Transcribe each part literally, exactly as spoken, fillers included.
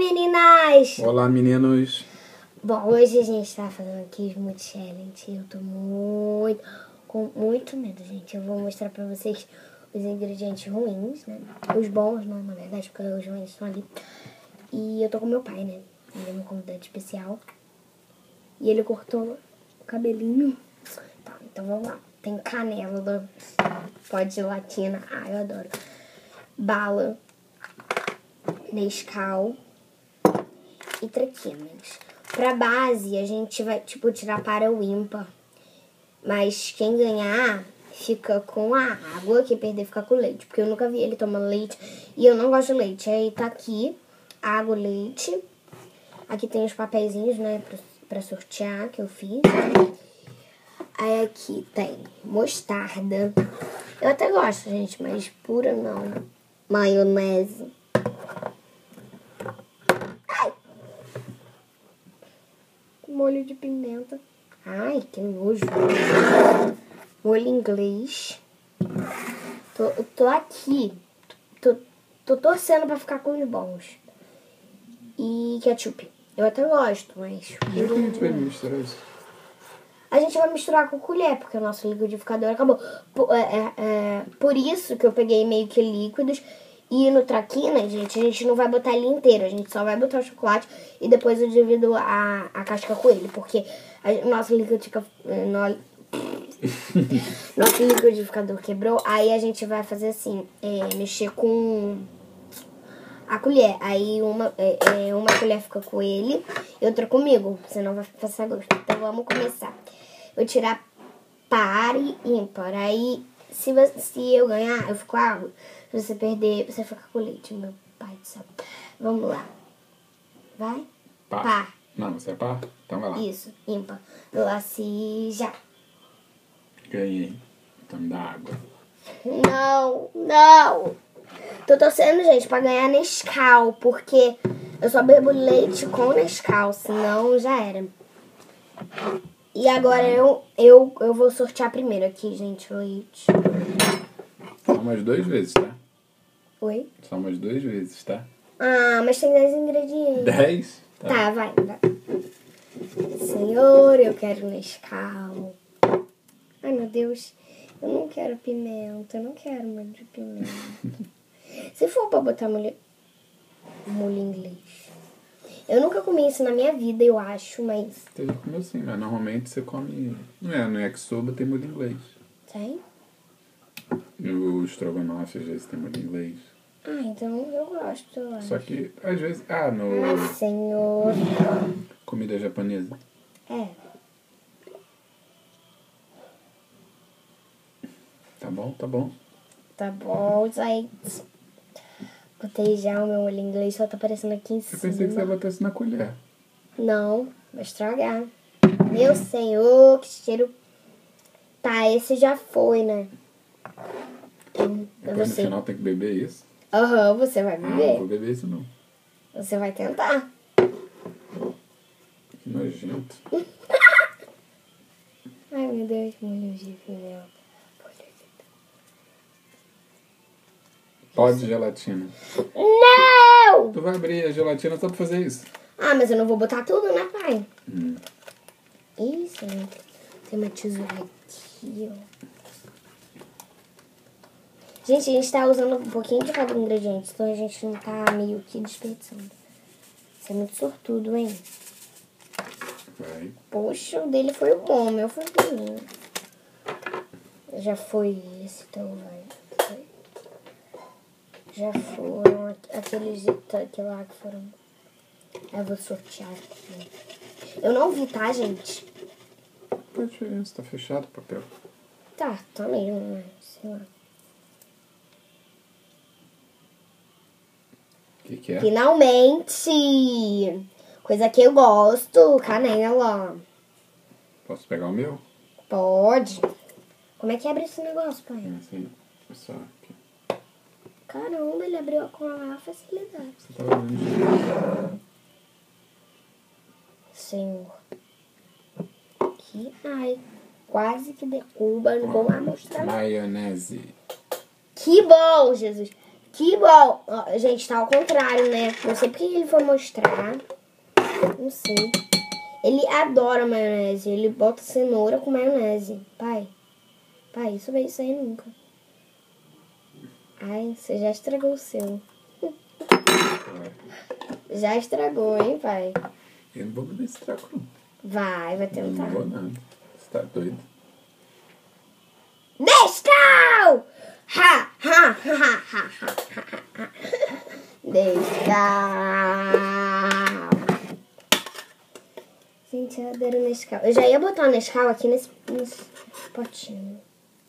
meninas! Olá, meninos! Bom, hoje a gente tá fazendo aqui Smoothie Challenge. Eu tô muito, com muito medo, gente. Eu vou mostrar pra vocês os ingredientes ruins, né? Os bons, né? Na verdade, porque os ruins estão ali. E eu tô com meu pai, né? Ele é meu convidado especial. E ele cortou o cabelinho. Tá, então vamos lá. Tem canela, pó de gelatina. Ah, eu adoro. Bala, Nescau e traquinas. Pra base, a gente vai, tipo, tirar para o ímpar. Mas quem ganhar fica com a água, quem perder fica com leite. Porque eu nunca vi ele tomando leite e eu não gosto de leite. Aí tá aqui, água, leite. Aqui tem os papeizinhos, né, pra, pra sortear que eu fiz. Aí aqui tem mostarda. Eu até gosto, gente, mas pura não. Maionese. Ai! Molho de pimenta. Ai, que nojo. Molho inglês. Tô, tô aqui. Tô, tô torcendo pra ficar com os bons. E ketchup. Eu até gosto, mas... Por que a gente vai misturar isso? A gente vai misturar com colher, porque o nosso liquidificador acabou. Por, é, é, é, por isso que eu peguei meio que líquidos. E no traquina, gente, a gente não vai botar ele inteiro. A gente só vai botar o chocolate e depois eu divido a, a casca com ele. Porque o nosso liquidificador... No, nosso liquidificador quebrou. Aí a gente vai fazer assim, é, mexer com a colher. Aí uma, é, uma colher fica com ele e outra comigo. Senão vai passar gosto. Então vamos começar. Eu tirar par e ímpar. Aí, se, você, se eu ganhar, eu fico com água. Se você perder, você fica com leite, meu pai do céu. Vamos lá. Vai? Par. Par. Não, você é par? Então vai lá. Isso, ímpar. Lá se já. Ganhei. Então me dá água. Não, não. Tô torcendo, gente, pra ganhar Nescau, porque eu só bebo leite com Nescau, senão já era. E agora eu, eu, eu vou sortear primeiro aqui, gente, leite. Só umas duas vezes, tá? Oi? Só umas duas vezes, tá? Ah, mas tem dez ingredientes. Dez? Tá, tá vai, vai. Senhor, eu quero Nescau. Ai, meu Deus. Eu não quero pimenta. Eu não quero molho de pimenta. Se for pra botar molho... molho inglês. Eu nunca comi isso na minha vida, eu acho, mas... Você já comeu sim, mas normalmente você come... Não é, no yakisoba tem molho inglês. Tem? No estrogonofe, às vezes, tem molho inglês. Ah, então eu gosto, eu acho. Só que, às vezes... Ah, no... Ai, senhor. Comida japonesa. É. Tá bom, tá bom. Tá bom, gente. Botei já o meu molho inglês, só tá aparecendo aqui em Eu cima. pensei que você botasse na colher. Não, vai estragar. Meu senhor, que cheiro. Tá, esse já foi, né? Hum, é Depois você. no final tem que beber isso. Aham, uhum, você vai Ah, não beber. vou beber isso não. Você vai tentar. Que nojento. Ai, meu Deus, molho de pimenta. Pó de gelatina. Não! Tu vai abrir a gelatina só pra fazer isso. Ah, mas eu não vou botar tudo, né, pai? Hum. Isso, tem uma tesoura aqui, ó. Gente, a gente tá usando um pouquinho de cada ingrediente, então a gente não tá meio que desperdiçando. Você é muito sortudo, hein? Vai. Poxa, o dele foi bom, o meu foi ruim. Já foi esse, então vai. Já foram aqueles aquele lá que foram. Eu vou sortear aqui. Eu não vi, tá, gente? Qual a diferença? Tá fechado o papel. Tá, tá mesmo, né? Sei lá. O que que é? Finalmente! Coisa que eu gosto, canela. Posso pegar o meu? Pode. Como é que abre esse negócio, pai? Não sei. É só aqui. Caramba, ele abriu com a maior facilidade. Você tá olhando. Senhor. Aqui, ai. Quase que derruba, não vou lá mostrar. Maionese. Que bom, Jesus. Que bom. Ó, gente, tá ao contrário, né? Não sei porque ele foi mostrar. Não sei. Ele adora maionese. Ele bota cenoura com maionese. Pai. Pai, isso vai sair nunca. Ai, você já estragou o seu. Já estragou, hein, pai? Eu não vou beber esse trago, não. Vai, vai Eu tentar. não vou, não. Você tá doido? Nescau! Ha, ha, ha, ha, ha, ha. Nescau. Gente, eu adoro Nescau. Eu já ia botar o Nescau aqui nesse, nesse potinho.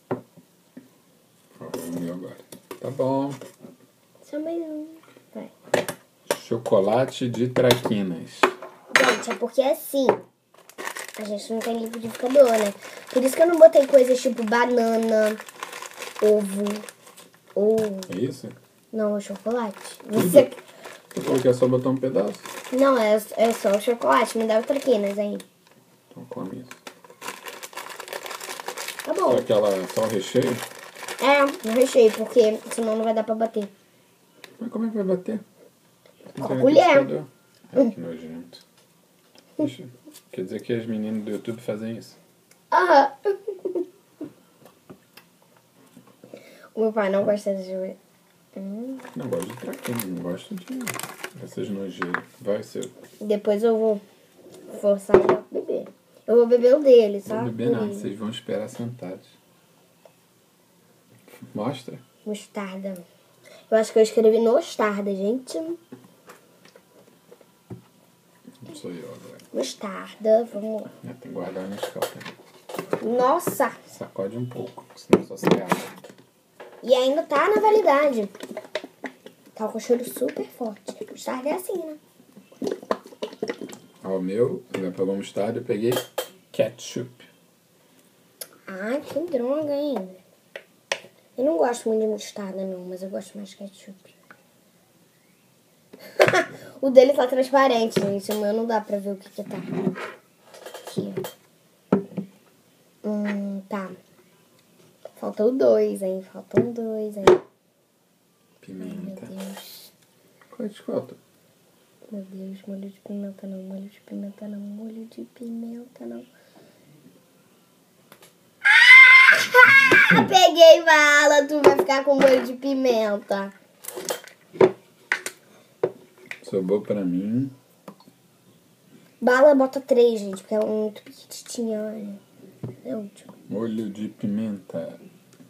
Ó, vamos ver agora. Tá bom. Só mais um. Vai. Chocolate de traquinas. Gente, é porque assim, a gente não tem liquidificador, né? Por isso que eu não botei coisas tipo banana, ovo, ou... É isso? Não, é chocolate. Você... Você falou que é só botar um pedaço? Não, é, é só o chocolate. Me dá o traquinas aí. Então come isso. Tá bom. Só aquela, só o recheio? É, eu recheio, porque senão não vai dar pra bater. Mas como é que vai bater? Com Não a tem colher. liquidificador. Ai, que nojento. Ixi, quer dizer que as meninas do YouTube fazem isso? Aham. O meu pai não gosta de... Hum. Não gosto de traquinas, não gosto de essas nojeiras. Vai, seu. Depois eu vou forçar ele a beber. Eu vou beber o dele, Não só. vou beber nada, vocês vão esperar sentados. Mostra. Mostarda. Eu acho que eu escrevi mostarda, gente. Não sou eu agora. Mostarda, vamos lá. É, tem que guardar no escalpo. Nossa! Sacode um pouco, senão só sai água. E ainda tá na validade. Tá com cheiro super forte. Mostarda é assim, né? Ó, o meu, ele pegou mostarda, eu peguei ketchup. Ai, que droga, hein? Eu não gosto muito de mostarda, não, mas eu gosto mais de ketchup. O dele tá transparente, gente. O meu não dá pra ver o que que tá. Aqui. Hum, tá. Faltou dois, hein? Faltam dois, hein? Ai, meu Pimenta. Deus. Qual é que falta? Meu Deus, molho de pimenta não, molho de pimenta não, molho de pimenta não. Ah! Peguei bala, tu vai ficar com molho de pimenta. Sobrou pra mim. Bala bota três, gente, porque ela é muito pequitinha, olha. É útil. Molho de pimenta.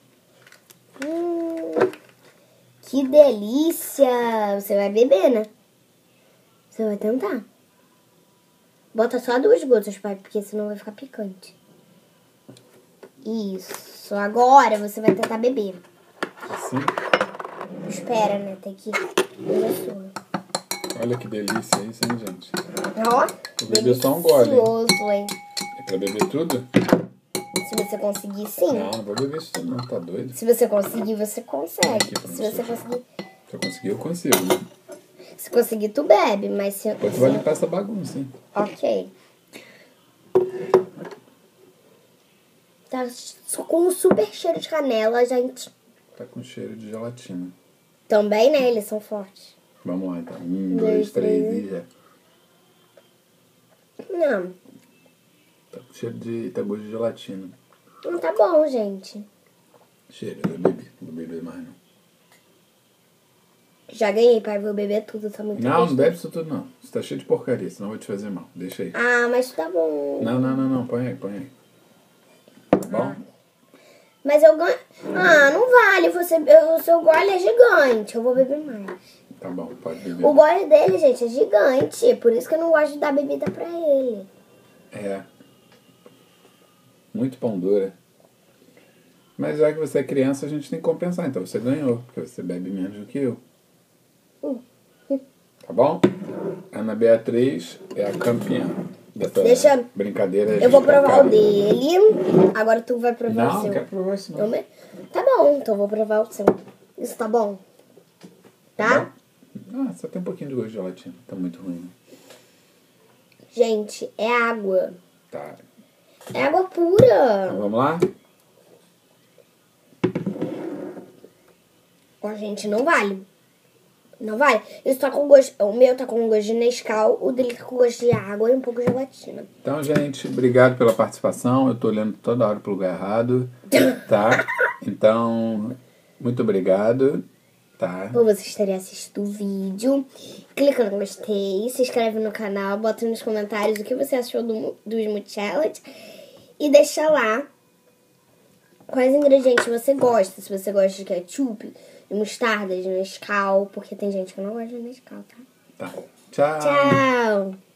Hum, que delícia! Você vai beber, né? Você vai tentar. Bota só duas gotas, pai, porque senão vai ficar picante. Isso. Agora você vai tentar beber. Assim? Espera, né? Tem que... Olha que delícia isso, hein, gente? Ó, Vou beber só um gole, hein? delicioso, hein? É pra beber tudo? Se você conseguir, sim. Não, não vou beber isso tudo não, tá doido? Se você conseguir, você consegue. Aqui, pra Se não você sujar. conseguir... Se eu conseguir, eu consigo, né? Se conseguir, tu bebe, mas se... Depois tu se- vai limpar essa bagunça, hein? Ok. Tá com um super cheiro de canela, gente. Tá com cheiro de gelatina. Também, né? Eles são fortes. Vamos lá, então. Um, Dois, dois, três três. e já. Não, Tá com cheiro de... tá gosto de gelatina. não tá bom, gente. Cheiro, eu bebi. Não vou beber mais, não. Já ganhei, pai. Vou beber tudo, tá muito Não, não gostoso. bebe isso tudo, não. Isso tá cheio de porcaria, senão eu vou te fazer mal. Deixa aí. Ah, mas tá bom. Não, não, não, não. Põe aí, põe aí. Tá bom? Mas eu ganho... Ah, não vale. Você... O seu gole é gigante. Eu vou beber mais. Tá bom, pode beber. O gole dele, gente, é gigante. Por isso que eu não gosto de dar bebida pra ele. É. Muito pão dura. Mas já que você é criança, a gente tem que compensar. Então você ganhou, porque você bebe menos do que eu. Hum. Tá bom? Ana Beatriz é a campeã dessa Deixa- brincadeira. Eu vou provar o descalcada. dele. Agora tu vai provar Não, o não seu. quero provar isso Eu não. me- Tá bom, então eu vou provar o seu. Isso tá bom? Tá? Ah, só tem um pouquinho de gosto de gelatina. Tá muito ruim. Né? Gente, é água. Tá. É água pura. Então vamos lá? Com a gente não vale. Não vale. Isso tá com gosto. O meu tá com gosto de Nescau, o dele tá com gosto de água e um pouco de gelatina. Então, gente, obrigado pela participação. Eu tô olhando toda hora pro lugar errado. Tá? Então, muito obrigado. Tá? Por vocês terem assistido o vídeo. Clica no gostei, se inscreve no canal, bota nos comentários o que você achou do, do Smoothie Challenge. E deixa lá quais ingredientes você gosta. Se você gosta de ketchup, de mostarda, de Nescau. Porque tem gente que não gosta de Nescau, tá? Tá. Tchau. Tchau!